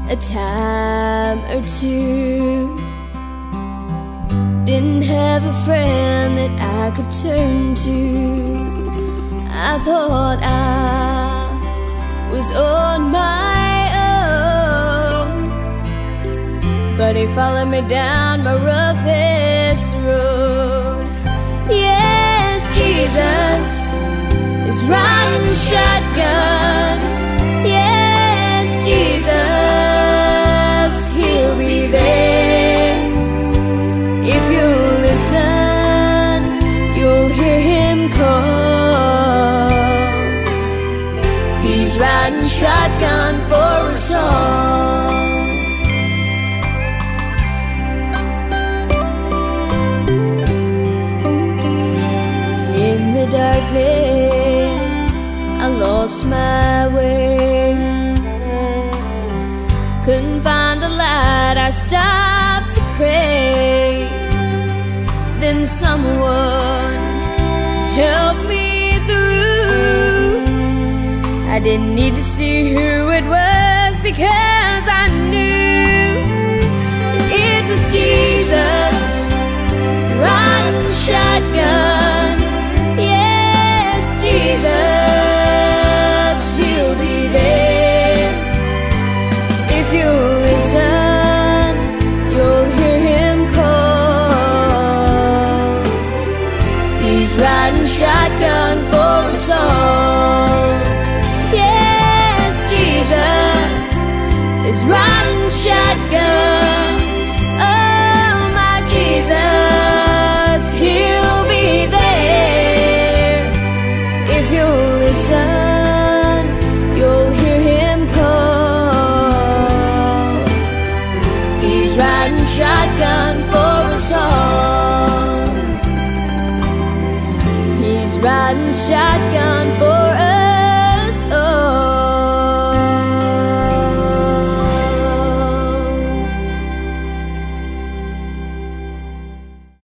a time or two. Didn't have a friend that I could turn to. I thought I was on my own, but he followed me down my roughest road. Yes, Jesus is riding shotgun. Yes, Jesus, he'll be there. If you listen, you'll hear him call. He's riding shotgun for us all. In the darkness, I lost my way. Couldn't find a light, I stopped to pray. Then someone helped me through. I didn't need to see who it was, because I knew it was Jesus riding shotgun. Yes, Jesus, he'll be there. If you listen, you'll hear him call. He's riding shotgun for us all. Yes, Jesus is riding shotgun. Oh, my Jesus, he'll be there. If you listen, you'll hear him call. He's riding shotgun for us all. He's riding shotgun for